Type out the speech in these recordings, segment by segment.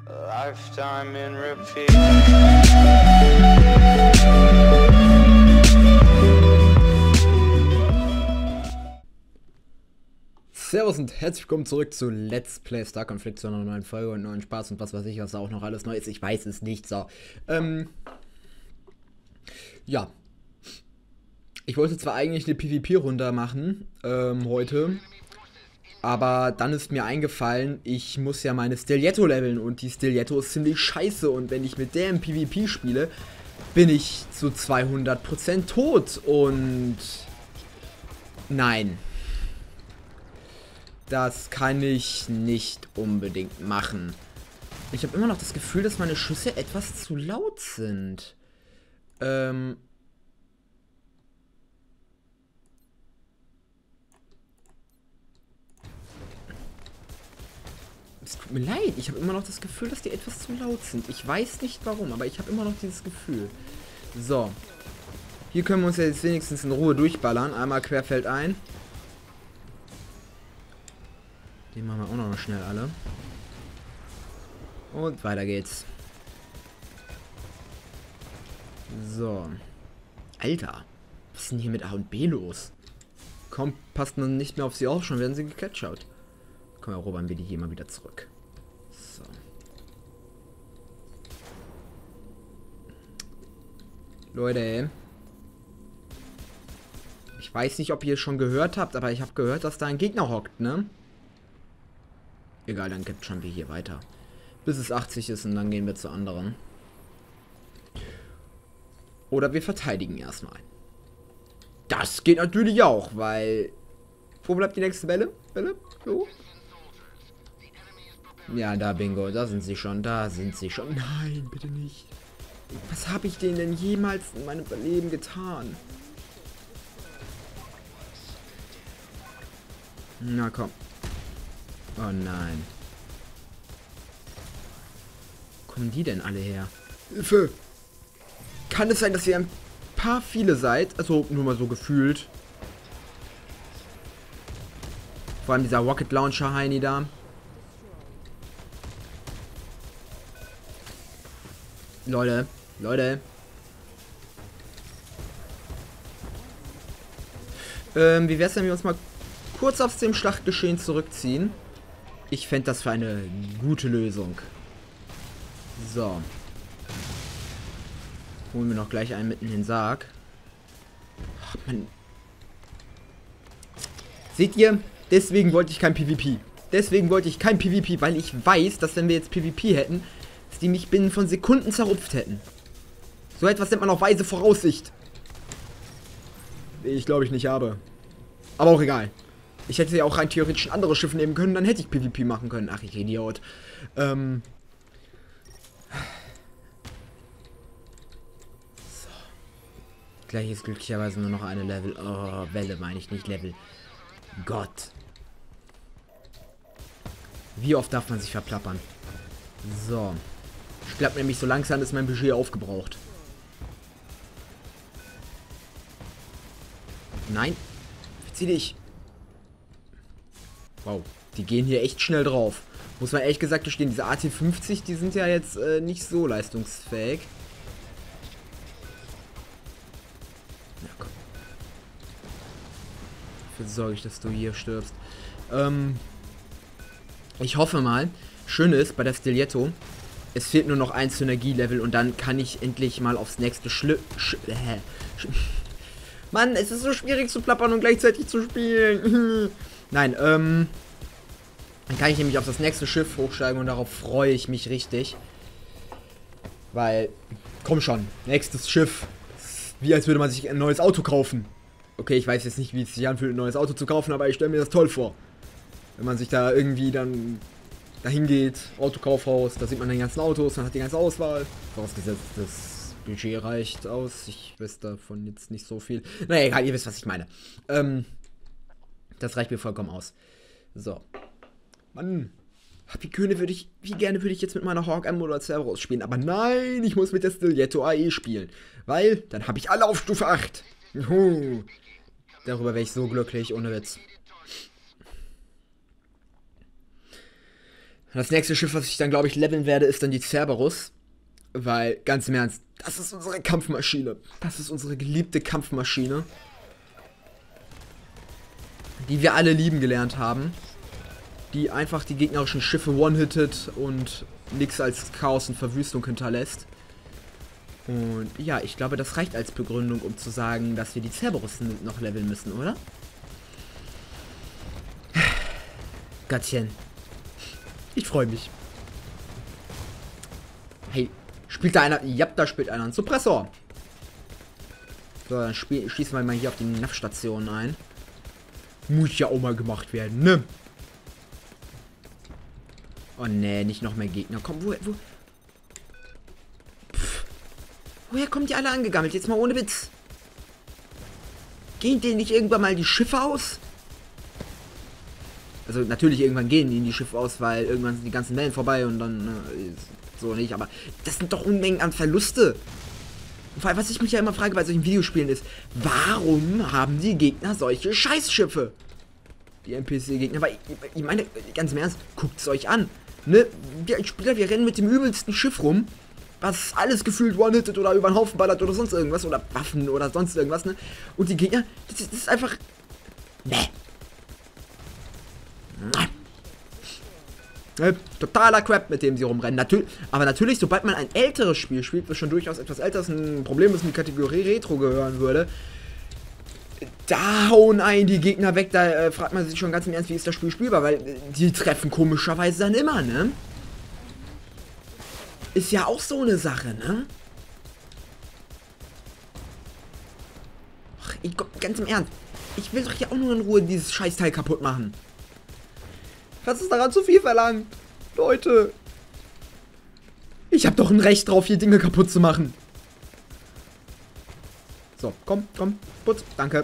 Lifetime in repeat. Servus und herzlich willkommen zurück zu Let's Play Star Conflict, zu einer neuen Folge und neuen Spaß und was weiß ich, was da auch noch alles neu ist. Ich weiß es nicht, so. Ja. Ich wollte zwar eigentlich eine PvP-Runde machen, heute, aber dann ist mir eingefallen, ich muss ja meine Stiletto leveln und die Stiletto ist ziemlich scheiße und wenn ich mit der im PvP spiele, bin ich zu 200% tot und nein. Das kann ich nicht unbedingt machen. Ich habe immer noch das Gefühl, dass meine Schüsse etwas zu laut sind. Es tut mir leid, ich habe immer noch das Gefühl, dass die etwas zu laut sind. Ich weiß nicht warum, aber ich habe immer noch dieses Gefühl. So. Hier können wir uns jetzt wenigstens in Ruhe durchballern. Einmal querfeldein. Die machen wir auch noch schnell alle. Und weiter geht's. So. Alter. Was ist denn hier mit A und B los? Komm, passt man nicht mehr auf sie auf, schon werden sie gecatcht. Komm, erobern wir die hier mal wieder zurück. So. Leute. Ich weiß nicht, ob ihr es schon gehört habt, aber ich habe gehört, dass da ein Gegner hockt, ne? Egal, dann capturen wir hier weiter. Bis es 80 ist und dann gehen wir zu anderen. Oder wir verteidigen erstmal. Das geht natürlich auch, weil... Wo bleibt die nächste Welle? Welle? So? Ja, da bingo. Da sind sie schon. Da sind sie schon. Nein, bitte nicht. Was habe ich denen denn jemals in meinem Leben getan? Na komm. Oh nein. Wo kommen die denn alle her? Hilfe! Kann es sein, dass ihr ein paar viele seid? Also nur mal so gefühlt. Vor allem dieser Rocket Launcher Heini da. Leute. Wie wär's, wenn wir uns mal kurz aus dem Schlachtgeschehen zurückziehen? Ich fände das für eine gute Lösung. So. Holen wir noch gleich einen mitten in den Sarg. Ach, Mann. Seht ihr? Deswegen wollte ich kein PvP. Weil ich weiß, dass wenn wir jetzt PvP hätten, dass die mich binnen von Sekunden zerrupft hätten. So etwas nennt man auch weise Voraussicht. Ich glaube, ich nicht habe. Aber auch egal. Ich hätte ja auch rein theoretisch ein anderes Schiff nehmen können, dann hätte ich PvP machen können. Ach, ich Idiot. So. Gleich ist glücklicherweise nur noch eine Level. Oh, Welle meine ich, nicht Level. Gott. Wie oft darf man sich verplappern? So. Ich glaube nämlich, so langsam ist mein Budget aufgebraucht. Nein. Verzieh dich. Wow, die gehen hier echt schnell drauf. Muss man ehrlich gesagt gestehen, diese AT-50, die sind ja jetzt nicht so leistungsfähig. Ja, komm. Dafür sorge ich, dass du hier stirbst. Ich hoffe mal, schön ist bei der Stiletto, es fehlt nur noch ein Synergie-Level und dann kann ich endlich mal aufs nächste Mann, es ist so schwierig zu plappern und gleichzeitig zu spielen. Nein, dann kann ich nämlich auf das nächste Schiff hochsteigen und darauf freue ich mich richtig. Weil, komm schon, nächstes Schiff. Wie als würde man sich ein neues Auto kaufen. Okay, ich weiß jetzt nicht, wie es sich anfühlt, ein neues Auto zu kaufen, aber ich stelle mir das toll vor. Wenn man sich da irgendwie dann dahin geht, Autokaufhaus, da sieht man die ganzen Autos, man hat die ganze Auswahl. Vorausgesetzt, das Budget reicht aus. Ich weiß davon jetzt nicht so viel. Naja, egal, ihr wisst, was ich meine. Das reicht mir vollkommen aus. So. Mann. Wie gerne würde ich jetzt mit meiner Hawk M oder Cerberus spielen. Aber nein, ich muss mit der Stiletto AE spielen. Weil, dann habe ich alle auf Stufe 8. Juhu. Darüber wäre ich so glücklich, ohne Witz. Das nächste Schiff, was ich dann, glaube ich, leveln werde, ist dann die Cerberus. Weil, ganz im Ernst, das ist unsere Kampfmaschine. Das ist unsere geliebte Kampfmaschine. Die wir alle lieben gelernt haben. Die einfach die gegnerischen Schiffe one-hittet und nichts als Chaos und Verwüstung hinterlässt. Und ja, ich glaube, das reicht als Begründung, um zu sagen, dass wir die Cerberus noch leveln müssen, oder? Gottchen. Ich freue mich. Hey, spielt da einer? Ja, da spielt einer einen Suppressor. So, dann schießen wir mal hier auf die NAV-Station ein. Muss ja auch mal gemacht werden, ne? Oh ne, nicht noch mehr Gegner. Komm, woher kommen die alle angegammelt? Jetzt mal ohne Witz. Gehen denen nicht irgendwann mal die Schiffe aus? Also natürlich irgendwann gehen ihnen die Schiffe aus, weil irgendwann sind die ganzen Wellen vorbei und dann so nicht. Aber das sind doch Unmengen an Verluste. Und vor allem, was ich mich ja immer frage bei solchen Videospielen ist, warum haben die Gegner solche Scheißschiffe? Die NPC-Gegner, weil ich meine, ganz im Ernst, guckt es euch an. Ne? Wir als Spieler, wir rennen mit dem übelsten Schiff rum, was alles gefühlt one-hittet oder über den Haufen ballert oder sonst irgendwas oder Waffen oder sonst irgendwas, ne? Und die Gegner, das ist einfach... Ne. Totaler Crap, mit dem sie rumrennen. Aber natürlich, sobald man ein älteres Spiel spielt, was schon durchaus etwas älter ist, ein Problem ist, in die Kategorie Retro gehören würde, da hauen einen die Gegner weg, da fragt man sich schon ganz im Ernst, wie ist das Spiel spielbar, weil die treffen komischerweise dann immer, ne? Ist ja auch so eine Sache, ne? Ach, ganz im Ernst, ich will doch hier auch nur in Ruhe dieses Scheißteil kaputt machen. Was ist daran zu viel verlangt? Leute. Ich hab doch ein Recht drauf, hier Dinge kaputt zu machen. So, komm, putz, danke.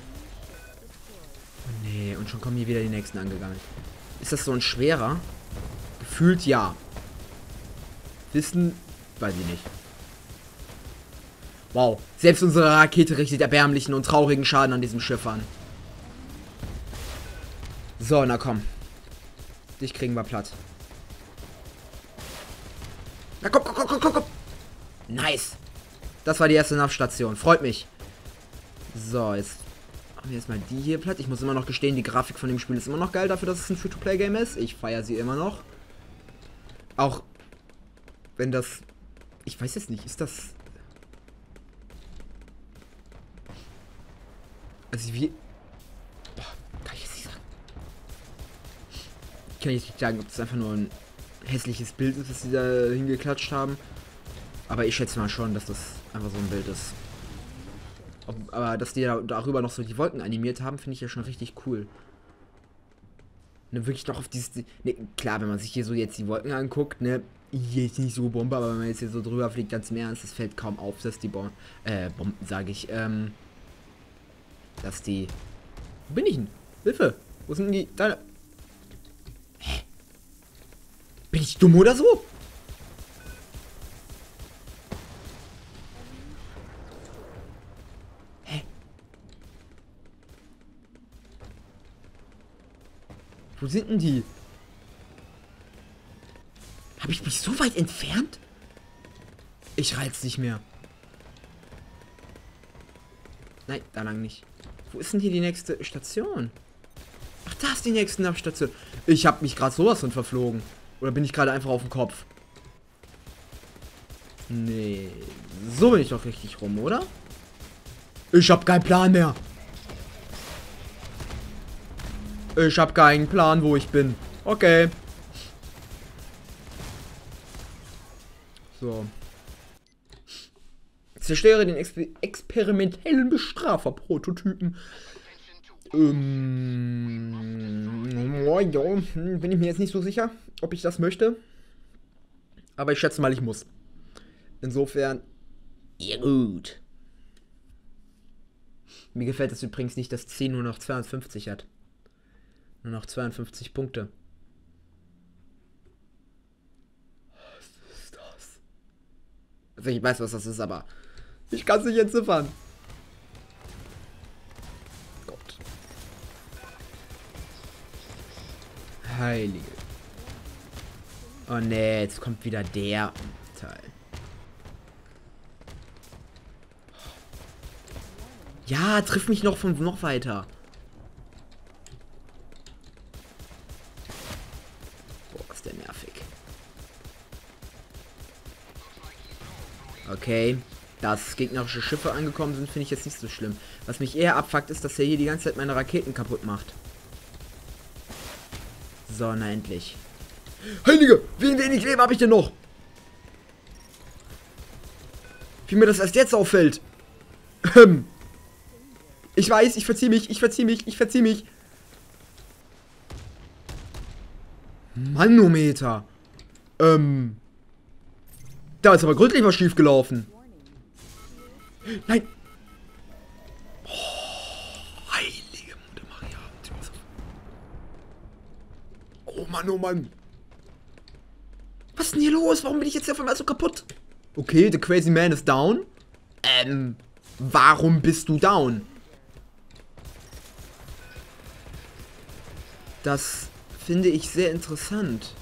Oh nee, und schon kommen hier wieder die nächsten angegangen. Ist das so ein schwerer? Gefühlt ja. Wissen, weiß ich nicht. Wow, selbst unsere Rakete richtet erbärmlichen und traurigen Schaden an diesem Schiff an. So, na komm. Dich kriegen wir platt. Na komm. Nice. Das war die erste NAV-Station. Freut mich. So, jetzt machen wir erstmal die hier platt. Ich muss immer noch gestehen, die Grafik von dem Spiel ist immer noch geil dafür, dass es ein Free-to-Play-Game ist. Ich feiere sie immer noch. Auch wenn das... Ich weiß jetzt nicht, ist das... Also wie... Boah, kann ich jetzt nicht sagen. Ich kann jetzt nicht sagen, ob das einfach nur ein hässliches Bild ist, das sie da hingeklatscht haben. Aber ich schätze mal schon, dass das einfach so ein Bild ist. Aber dass die darüber noch so die Wolken animiert haben, finde ich ja schon richtig cool. Ne, wirklich noch auf dieses... Ne, klar, wenn man sich hier so jetzt die Wolken anguckt, ne, hier ist nicht so Bombe, aber wenn man jetzt hier so drüber fliegt, ganz im Ernst, es fällt kaum auf, dass die Bomben, sage ich, dass die... Wo bin ich denn? Hilfe! Wo sind denn die... Da... Hä? Bin ich dumm oder so? Wo sind denn die? Habe ich mich so weit entfernt? Ich reiz nicht mehr. Nein, da lang nicht. Wo ist denn hier die nächste Station? Ach, da ist die nächste NAV-Station. Ich habe mich gerade sowas von verflogen. Oder bin ich gerade einfach auf dem Kopf? Nee. So bin ich doch richtig rum, oder? Ich habe keinen Plan mehr. Ich habe keinen Plan, wo ich bin. Okay. So. Zerstöre den experimentellen Bestrafer-Prototypen. Ja, bin ich mir jetzt nicht so sicher, ob ich das möchte. Aber ich schätze mal, ich muss. Insofern, ja gut. Mir gefällt es übrigens nicht, dass 10 nur noch 250 hat. Nur noch 52 Punkte. Was ist das? Also ich weiß, was das ist, aber ich kann es nicht entziffern. Gott. Heilige. Oh nee, jetzt kommt wieder der Teil. Ja, triff mich noch von noch weiter. Boah, ist der nervig. Okay, dass gegnerische Schiffe angekommen sind, finde ich jetzt nicht so schlimm. Was mich eher abfuckt, ist, dass er hier die ganze Zeit meine Raketen kaputt macht. So, na endlich. Heilige, wie wenig Leben habe ich denn noch? Wie mir das erst jetzt auffällt. Ich weiß, ich verziehe mich. Manometer. Da ist aber gründlich was schief gelaufen. Nein. Oh, heilige Mutter Maria. Oh Mann, oh Mann. Was ist denn hier los? Warum bin ich jetzt hier auf einmal so kaputt? Okay, the crazy man is down. Warum bist du down? Das finde ich sehr interessant.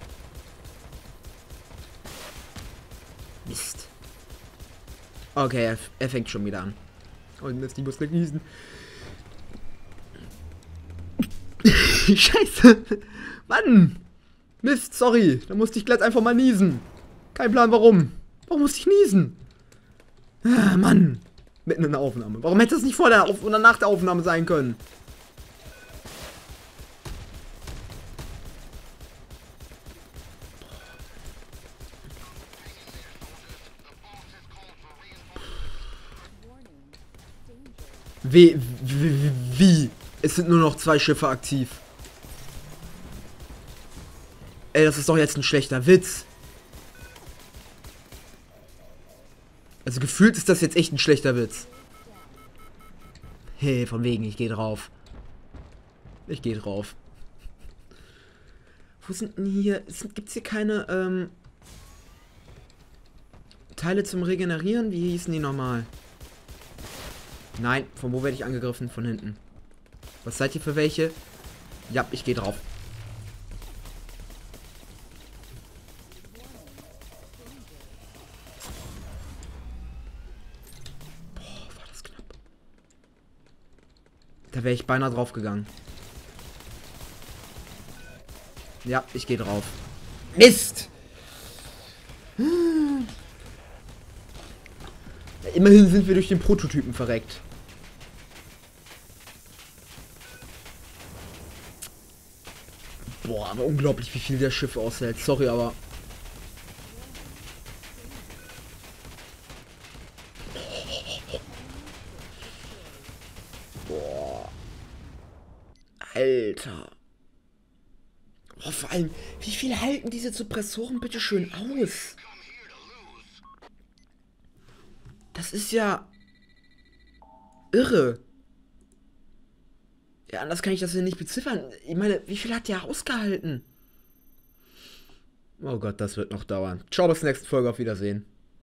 Mist. Okay, er fängt schon wieder an. Oh Mist, ich muss gleich niesen. Scheiße. Mann. Mist, sorry. Da musste ich glatt einfach mal niesen. Kein Plan, warum. Warum musste ich niesen? Ah, Mann. Mitten in der Aufnahme. Warum hätte das nicht vor der oder nach der Aufnahme sein können? Wie? Es sind nur noch 2 Schiffe aktiv. Ey, das ist doch jetzt ein schlechter Witz. Also gefühlt ist das jetzt echt ein schlechter Witz. Hey, von wegen, ich gehe drauf. Ich gehe drauf. Wo sind denn hier... Gibt's hier keine, Teile zum Regenerieren? Wie hießen die nochmal? Nein, von wo werde ich angegriffen? Von hinten. Was seid ihr für welche? Ja, ich gehe drauf. Boah, war das knapp. Da wäre ich beinahe drauf gegangen. Ja, ich gehe drauf. Mist! Ja, immerhin sind wir durch den Prototypen verreckt. Boah, aber unglaublich, wie viel der Schiff aushält. Sorry, aber... Boah. Alter. Boah, vor allem, wie viel halten diese Suppressoren bitte schön aus? Das ist ja... irre. Ja, anders kann ich das ja nicht beziffern. Ich meine, wie viel hat der ausgehalten? Oh Gott, das wird noch dauern. Ciao, bis zur nächsten Folge. Auf Wiedersehen.